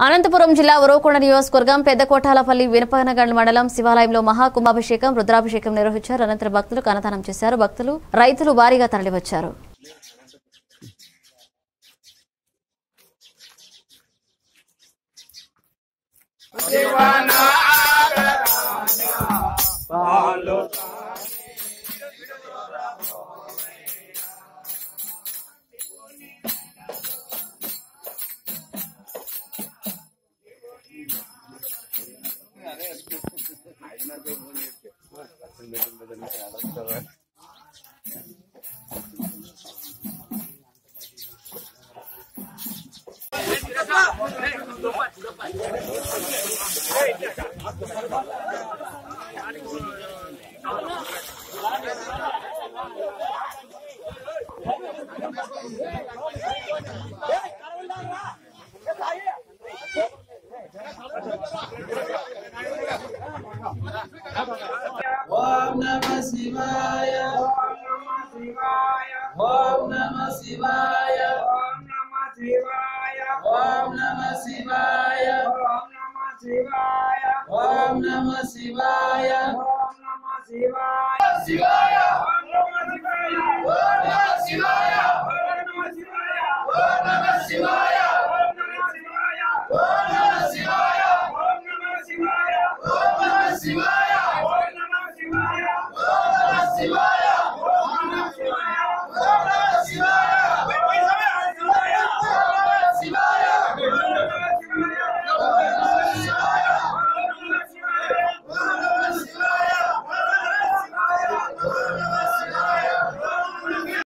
అనంతపురం జిల్లా ఉరవక నియోజకవర్గం పెద్దకోటాలపల్లి వినపనగండ్ల మండలం శివాలయంలో మహాకుంభాభిషేకం రుద్రాభిషేకం నిర్వహించారు. అనంతరం భక్తులకు అన్నదానం చేశారు. భక్తులు రైతులు భారీగా తరలివచ్చారు. ఓం నమః శివాయ ఓం నమః శివాయ ఓం నమః శివాయ ఓం నమః శివాయ ఓం నమః శివాయ ఓం నమః శివాయ ఓం నమః శివాయ శివాయ